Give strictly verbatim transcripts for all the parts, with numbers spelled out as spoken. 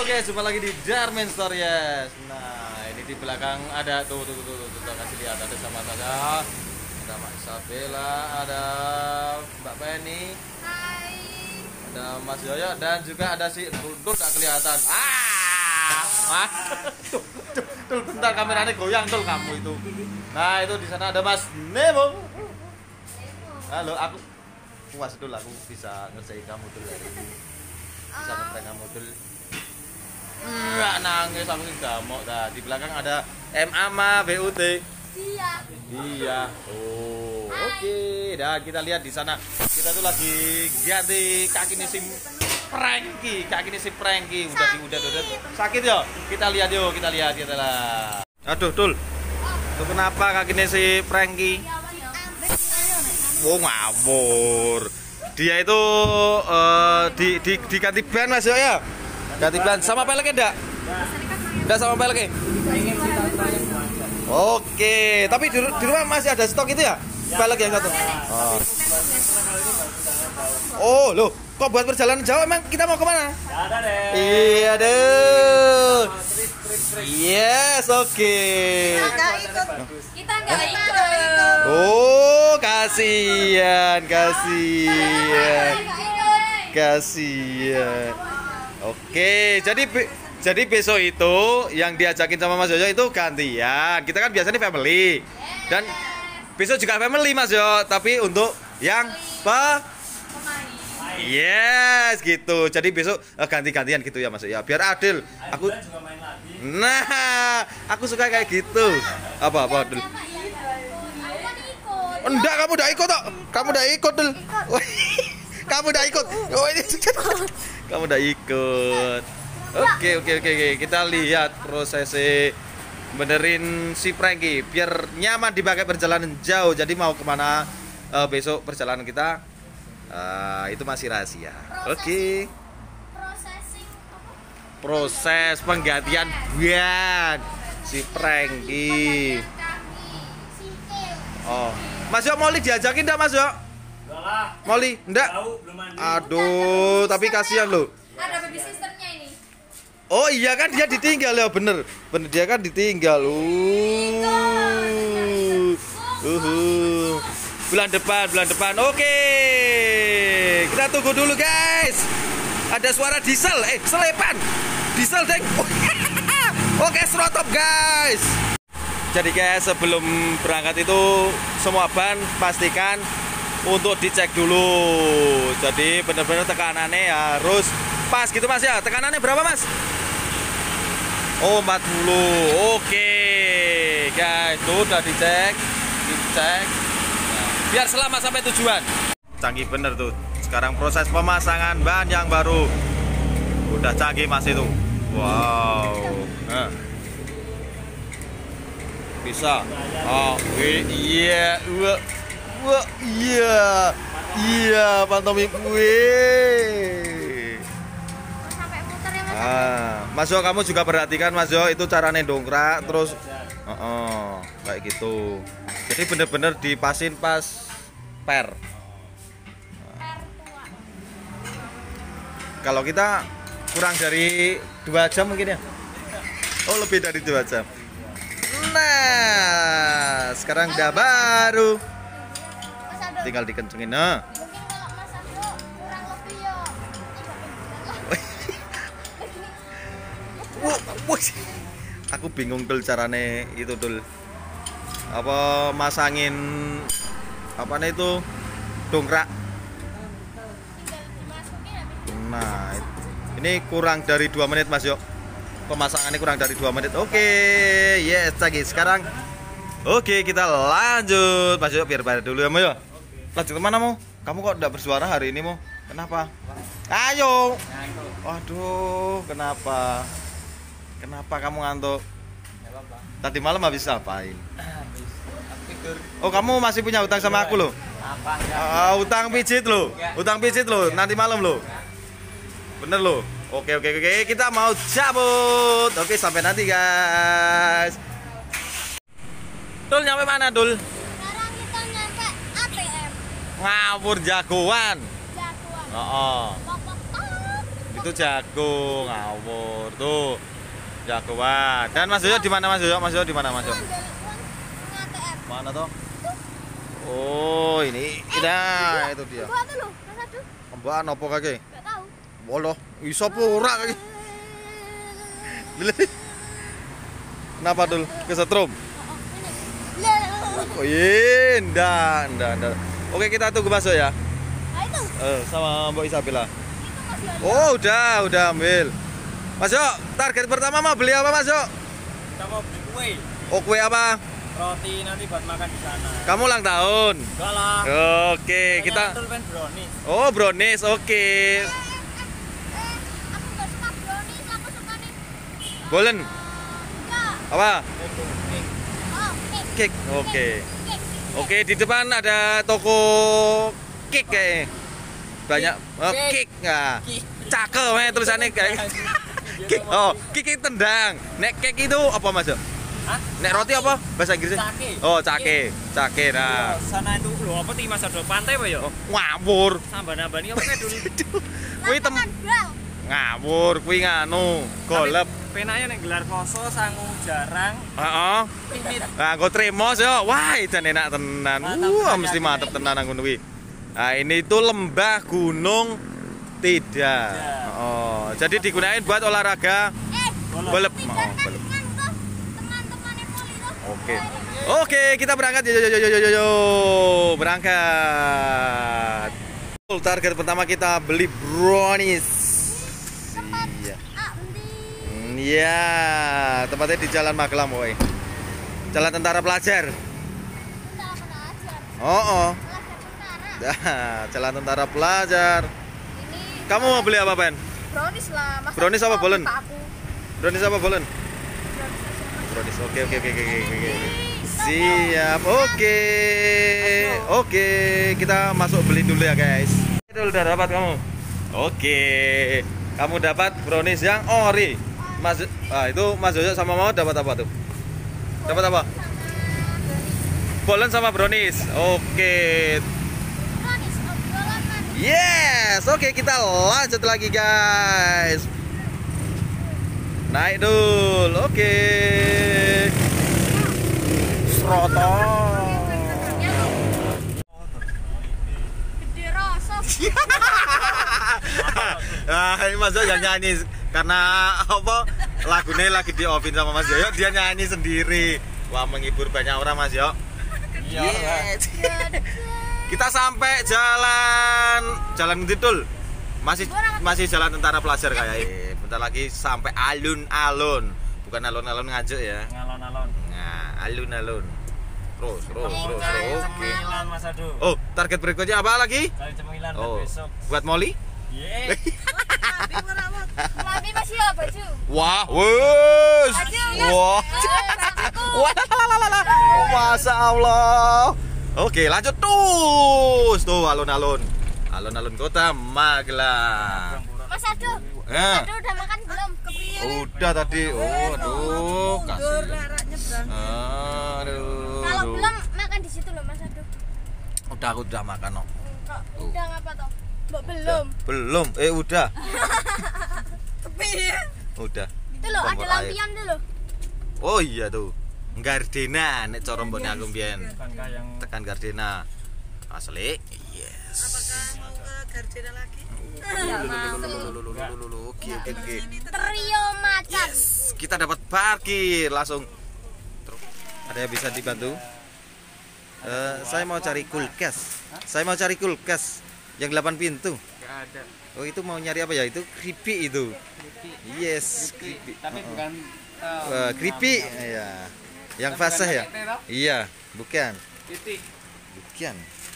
oke, jumpa lagi di Darmin Stories. Nah, ini di belakang ada tuh tuh tuh tuh, tuh, tuh kasih lihat ada sama ada ada Mak Isabella, ada Mbak Penny, Hai. ada Mas Yoyo dan juga ada si Dul tak kelihatan. Ah, ah, tuh, tuh, tuh, bentar kameranya goyang tuh kamu itu. Nah, itu di sana ada Mas Nemo. Halo, aku puas dulu aku bisa ngerjain kamu dulu hari ini. Bisa ngeprank kamu dulu. Enggak nangis aku nggak mau dah. Di belakang ada M A M A B U T. Iya. Iya. Oh, oke. Okay. Dan kita lihat di sana. Kita tuh lagi ganti kaki nih si Franky. Kaki nih si Franky udah di udah udah sakit ya. Kita lihat yuk, kita lihat kita lah. Aduh, Dul. Tuh kenapa kaki nih si Franky? Oh, ngawur. Dia itu uh, di, di, diganti ban Mas ya? Ganti ban sama peleknya enggak? Enggak sama peleknya? Oke, tapi di, di rumah masih ada stok itu ya? Pelek yang satu. Oh, oh loh, kok buat perjalanan jauh emang kita mau kemana? Ada deh. Iya deh. Yes, oke. Kita nggak ikut. Oh, kasihan, kasihan, kasihan. Oke, jadi jadi besok itu yang diajakin sama Mas Yoyo itu gantian. Kita kan biasanya family. Dan besok juga family Mas Yoyo, tapi untuk yang pe Yes, gitu. Jadi besok uh, ganti-gantian gitu ya Mas ya. Biar adil. Aku Nah, aku suka kayak gitu. Apa apa Dul? Enggak, kamu udah ikut kok. Kamu udah ikut Dul. Kamu udah ikut. Oh ini kamu udah ikut. Oke oke oke oke. Kita lihat prosesnya benerin si Franky biar nyaman dipakai perjalanan jauh. Jadi mau kemana uh, besok perjalanan kita uh, itu masih rahasia. Oke. Proses penggantian ban si Franky. Oh, Mas Yo Molly diajakin enggak Mas Yo? Enggak lah. Molly, enggak? Jauh, belum mandi. Aduh, tapi kasihan loh. Ada baby sisternya ini. Oh iya kan dia ditinggal ya, bener. Bener dia kan ditinggal. Uh. Uh. Bulan depan, bulan depan. Oke. Kita tunggu dulu, guys. Ada suara diesel, eh selepan. Diesel deng. Oke, serotop guys. Jadi guys, sebelum berangkat itu semua ban pastikan untuk dicek dulu. Jadi benar-benar tekanannya harus pas gitu Mas ya. Tekanannya berapa Mas? Oh, empat puluh. Oke guys, tuh udah dicek, dicek. Nah, biar selamat sampai tujuan. Canggih bener tuh. Sekarang proses pemasangan ban yang baru. Udah canggih Mas itu. Wow. Nah. Bisa. Oh, iya. Wah. Wah, iya. Iya, pantomim gue. Sampai muter ya Mas. Ah, Mas Yo kamu juga perhatikan Mas Yo itu caranya dongkrak terus uh -uh, kayak gitu. Jadi bener-bener dipasin pas per. Kalau kita kurang dari dua jam mungkin ya. Oh, lebih dari dua jam. Nah, sekarang udah baru. Tinggal dikencengin. Nah. Mungkin kalau Mas Abdo kurang lebih ya. Wah, wah. Aku bingung dul carane itu dul. Apa masangin apa nih itu dongkrak. Nah, ini kurang dari dua menit Mas Yo. Pemasangannya kurang dari dua menit. Oke, yes lagi. Sekarang oke, kita lanjut Mas Yo, biar pada dulu ya Mas Yo. Lanjut kemana mau? Kamu kok tidak bersuara hari ini mau? Kenapa? Ayo. Waduh, kenapa? Kenapa kamu ngantuk? Tadi malam habis ngapain? Oh, kamu masih punya utang sama aku loh? Uh, utang pijit loh. Utang pijit loh. Nanti malam loh. Bener loh. Oke oke oke, kita mau cabut. Oke, sampai nanti guys. Dul nyampe mana Dul? Sekarang kita nyampe A T M. Ngawur jagoan. Jagoan. Oh, oh. Pok, pok, pok. Itu jago ngawur. Jagoan. Dan Mas Yoyo di mana Mas Yoyo? Mas Yoyo di mana Mas Yoyo? Ambil uang A T M. Mana toh? Oh, ini. Nah, itu dia. Buat dulu, Mas Adu. Mbak nopo kake? Enggak tahu. Woloh, iso pura kake. Kenapa dul? Kesetrum? Oh iya, ndak, ndak, ndak. Oke, kita tunggu masuk ya. Nah itu, Eh, sama Mbak Isabella. itu masih ada. Oh, udah, udah ambil. Mas Yo, target pertama mau beli apa Mas Yo? Kita mau beli kue. Oh, kue apa? Roti nanti buat makan di sana. Kamu ulang tahun. Enggak lah. Oke, kita. Betul pengen brownies. Oh, brownies. Oke. Eh, aku nggak suka brownies, aku suka nih. Bolen. Enggak. Apa? Oh, cake. Cake. Oke. Cake. Oke, di depan ada toko cake kayak. Banyak oh, Cake. cake. Nah, Cake. cakep ya tulisannya kayak. Cake. Oh, cake tendang. Nek cake itu apa Mas Yo? Hah? Nek roti apa bahasa Inggrisnya? Cake. Oh, cake. Cake nah. Oh, sana itu lho apa ti Mas Ado pantai apa ya? Oh, ngawur. Sambah-nambani apa kayak dulu. Kuwi tem Lapangan bal. ngawur, kuwi nganu, golep. Penanya nek gelar poso sangu jarang. Heeh. Pimit. Nah, go tremos yo. Wah, jan enak tenan. Mantap, Wah, banyak. mesti mantep tenan nang ngono kuwi. Nah, ini itu lembah gunung tidak. Ya. Oh, jadi digunakan buat olahraga Eh, golep. Oh, pindah kan golep. kan tuh teman-temannya Poli tuh. Oke. Oke, kita berangkat. Yo yo yo yo yo yo, yo. Berangkat. Target pertama kita beli brownies. Iya. Ah, nanti. Hmm, Iya, tempatnya di Jalan Magelang, boy. Jalan Tentara Pelajar. Udah pelajar. Oh, oh. Pelajar tentara. Nah, Jalan Tentara Pelajar. Ini Kamu mau beli apa, Ben? brownies lah. Mas Brownies apa, Adu bolen? minta aku. Brownies apa, Bolen? Brownies. Oke, oke, oke, oke, oke, oke. Siap. Oke. Oke, kita masuk beli dulu ya, guys. Itu udah dapat kamu. Oke. Kamu dapat brownies yang ori. Mas ah, itu Mas Yoyo sama Mama dapat apa tuh? Dapat apa? Bolen sama brownies. Oke. Brownies obrolan manis. Yes, oke kita lanjut lagi guys. Naik dulu, oke. Sroto. Gede rasa. Nah, ini Mas Yoyo yang nyanyi karena apa? Lagunya lagi di offin sama Mas Yoyo, dia nyanyi sendiri. Wah, menghibur banyak orang Mas Yoyo. Iya. Yes. Kita sampai jalan Jalan Ngidul. Masih masih jalan Tentara Pelajar kayak. Bentar lagi sampai alun-alun. Bukan alun-alun ngajuk ya. Ngalon-alon. Nah, alun-alun. Terus, terus, terus, Cari terus. Oke. cemilan Mas Ado. Oh, target berikutnya apa lagi? Cari cemilan buat Oh, besok. buat Molly? Ye. Mami masih ya baju. Wah, wes. Baju. Wah. Bajuku. Wah, lalalala. Oh, Masya Allah. Oke, lanjut terus. Tuh, alun-alun. Alun-alun kota Magelang. Mas Ado. Eh, Ado udah makan belum? Kepiye? udah tadi. Oh, aduh, kasih. Aduh. Kalau aduh. belum makan di situ loh Mas Ado. Udah, aku udah makan, no. Kok udah ngapa toh? Mbok belum. Belum. Eh, udah. Kepiye? Udah. Itu loh ada Kompor air. lampion tuh loh. Oh iya tuh. Gardena nek cara mbone aku mbiyen. Bukankah yang Tekan Gardena. Asli. Yes. Apakah mau ke Gardena lagi? Oke oke oke. Trio macan. Yes, kita dapat parkir langsung. Terus, ada yang bisa dibantu? Eh, saya mau cari kulkas. Saya mau cari kulkas yang delapan pintu. enggak ada? Oh, itu mau nyari apa ya? Itu keripik itu. Yes, keripik. Tapi Oh, oh. bukan Wah, keripik. Iya. Yang fasih ya? Iya, bukan. titik. Bukan.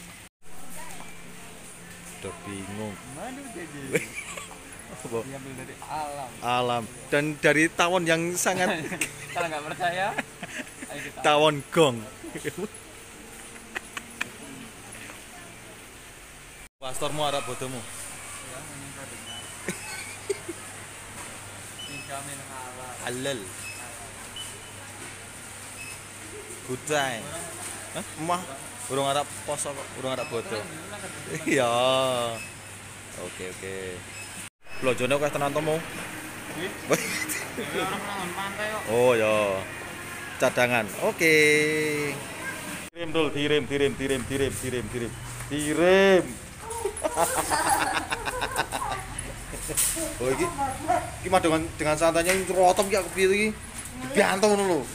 Udah bingung. Mana jadi? Apa? Diambil dari alam. Alam dan dari tawon yang sangat Kalau nggak percaya, ayo kita. tawon gong. Pastormu arah bodohmu. Dijamin halal. Halal. Gudai. Hah? Mah urung arah poso kok, urung arah bodoh. Iya. Oke oke. Blojone kok tenan tomo. Ini orang nangan pantai kok. Oh ya. Cadangan. Oke. Kirim dul, kirim, kirim, kirim, kirim, kirim, kirim. Kirim. Oh iki iki mah dengan dengan santainya ini rotom ki aku piye iki. Dibantu ngono lho.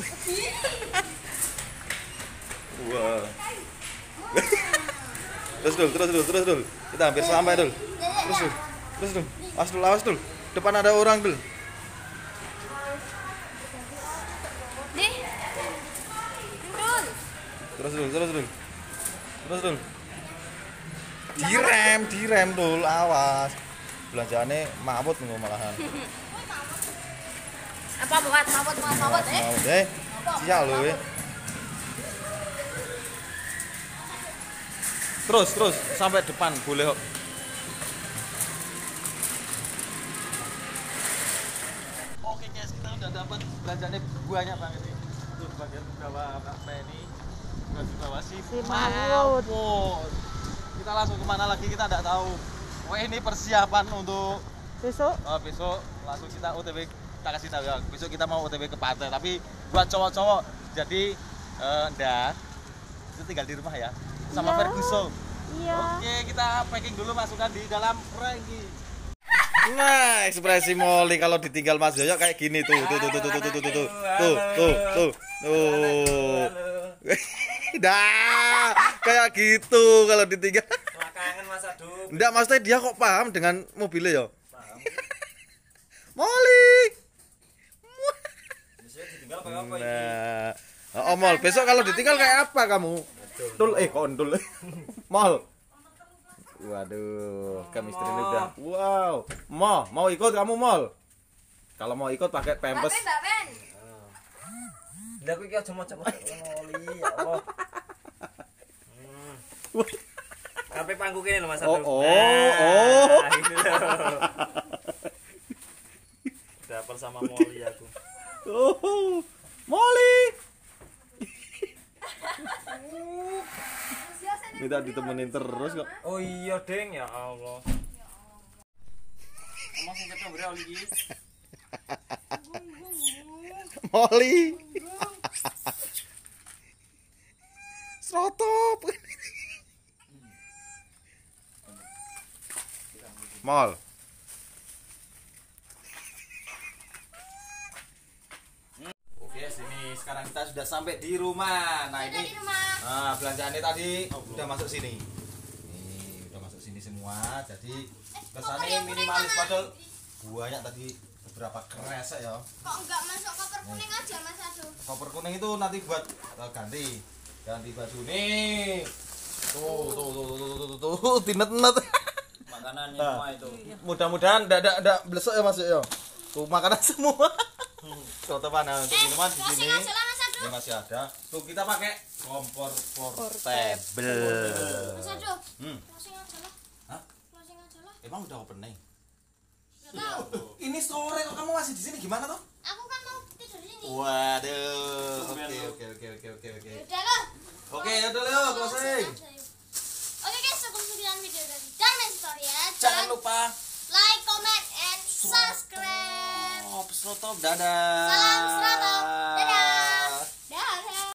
Wah. Terus dul, terus dul, terus dul. Kita hampir sampai dul. Terus dul. Terus dul. Awas dul, awas dul. Depan ada orang dul. Nih. Turun. Terus dul, terus dul. Terus dul. Direm, direm dul, awas. Belanjaannya mabut ngono malahan. Apa buat mabot mabot mabot eh? Mabut eh. Sial lho eh. Terus, terus sampai depan boleh kok. Oke guys, kita udah dapat belanjaannya banyak banget nih. Untuk bagian bawah Kak Penny, bagian bawah si Mahmud. Kita langsung kemana lagi kita nggak tahu. Oh ini persiapan untuk Besok oh, besok langsung kita O T W. Kita kasih tahu ya. Besok kita mau O T W ke pantai. Tapi buat cowok-cowok, jadi eh, ndak itu tinggal di rumah ya. Sama Iya. Ferguson. iya. Oke, kita packing dulu, masukkan di dalam Franky. Nah, ekspresi Molly kalau ditinggal Mas Yoyo kayak gini tuh, tuh, tuh, tuh, tuh, tuh, tuh, tuh, tuh, tuh, tuh, tuh, tuh. Dah, kayak gitu kalau ditinggal. Kangen Mas Aduk. Enggak, maksudnya dia kok paham dengan mobilnya ya? Paham. Molly. Biasanya ditinggal kayak apa ini? Nah, oh Mol, besok kalau ditinggal kayak apa kamu? Dul, eh kondul. Mol. Waduh, chemistry ini udah. Wow. Mau, mau ikut kamu Mol? Kalau mau ikut pakai pampers. Mbak Ben. Lah aku iki aja macam oli ya Allah. Sampai pangku kene lho Mas Oh, Aduk. oh, Nah, oh. ini loh. Dapet sama Molly aku. Oh, Molly. Minta ditemenin terus kok. Oh iya, Deng, ya Allah. Emang sing ketok bre oli iki. Molly. Srotop. Mol. Oke, sini sekarang kita sudah sampai di rumah. Nah, Sudah ini di rumah. nah, belanjaannya tadi udah masuk sini. Nih, udah masuk sini semua. Jadi kesannya minimalis padahal banyak tadi beberapa kresek ya. Kok enggak masuk koper kuning aja Mas Adu? Koper kuning itu nanti buat uh, ganti ganti baju nih. Tuh, tuh, tuh, tuh, tuh, tuh, tuh, tuh, tinet-net. Makanannya Nah. semua itu. Mudah-mudahan enggak ada enggak blesek ya Mas ya. Tuh makanan semua. Soto mana untuk Eh, minuman di closing sini. aja lah Mas Adu. Ini masih ada. Tuh kita pakai kompor portable. Mas Adu. Hmm. Closing aja lah. Hah? Closing aja lah. Emang udah opening? Enggak tahu. Ini sore kok kamu masih di sini gimana toh? Aku kan mau tidur di sini. Waduh. Oke oke oke oke oke oke. Udah lah. Oke, udah Leo, closing. Oke guys, cukup sekian video dari Diamond Story ya. Jangan lupa like, comment, and subscribe. Stop, stop, dadah. Salam serata.